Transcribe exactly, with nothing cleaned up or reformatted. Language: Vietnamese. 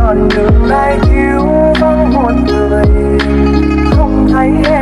đoạn đường lai thiếu vắng một người, không thấy em